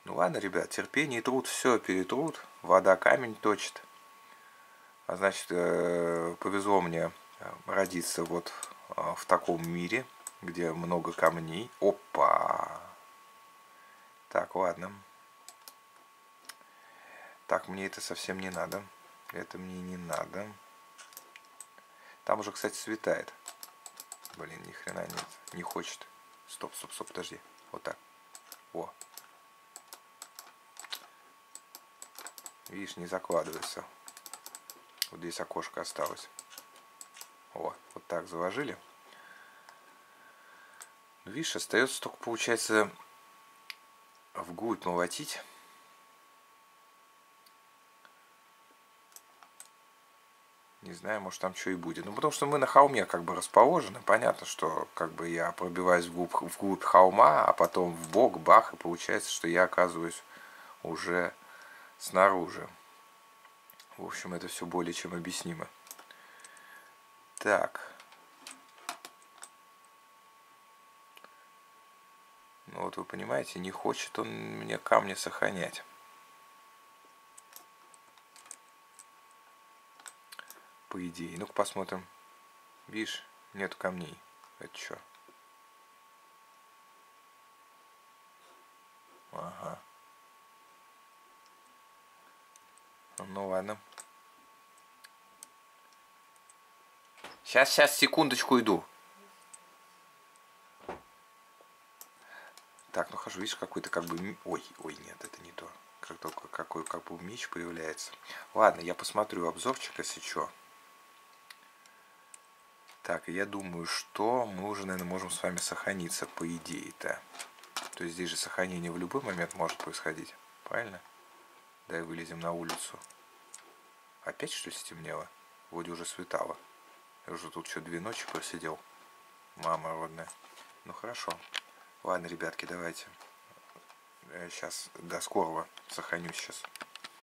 Ну ладно, ребят, терпение и труд все перетрут. Вода камень точит. А значит, повезло мне родиться вот в таком мире, где много камней. Опа! Так, ладно. Так, мне это совсем не надо. Это мне не надо. Там уже, кстати, светает. Блин, ни хрена нет. Не хочет. Стоп, стоп, стоп, подожди. Вот так. О. Видишь, не закладывается. Вот здесь окошко осталось. О, вот так заложили. Ну, видишь, остается только, получается, вглубь молотить. Не знаю, может там что и будет. Ну, потому что мы на холме как бы расположены. Понятно, что как бы я пробиваюсь вглубь холма, а потом в бок, бах, и получается, что я оказываюсь уже снаружи. В общем, это все более чем объяснимо. Так. Ну вот вы понимаете, не хочет он мне камни сохранять. По идее. Ну-ка посмотрим. Видишь, нет камней. Это что? Ага. Ну ладно. Сейчас, секундочку иду. Так, ну хожу, видишь, какой-то как бы... Ой, нет, это не то. Как только какой как бы меч появляется. Ладно, я посмотрю обзорчик, если что. Так, я думаю, что мы уже, наверное, можем с вами сохраниться, по идее-то. То есть здесь же сохранение в любой момент может происходить. Правильно? Давай вылезем на улицу. Опять что ли стемнело? Вроде уже светало. Я уже тут что, 2 ночи просидел. Мама родная. Ну хорошо. Ладно, ребятки, давайте. Сейчас до скорого. Сохранюсь сейчас.